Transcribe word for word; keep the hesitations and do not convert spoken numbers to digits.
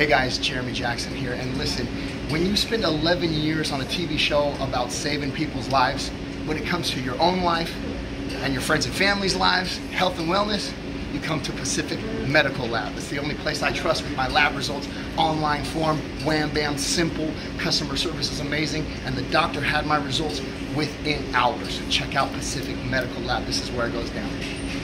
Hey guys, Jeremy Jackson here, and listen, when you spend eleven years on a T V show about saving people's lives, when it comes to your own life and your friends and family's lives, health and wellness, you come to Pacific Medical Lab. It's the only place I trust with my lab results. Online form, wham bam, simple, customer service is amazing, and the doctor had my results within hours. So check out Pacific Medical Lab. This is where it goes down.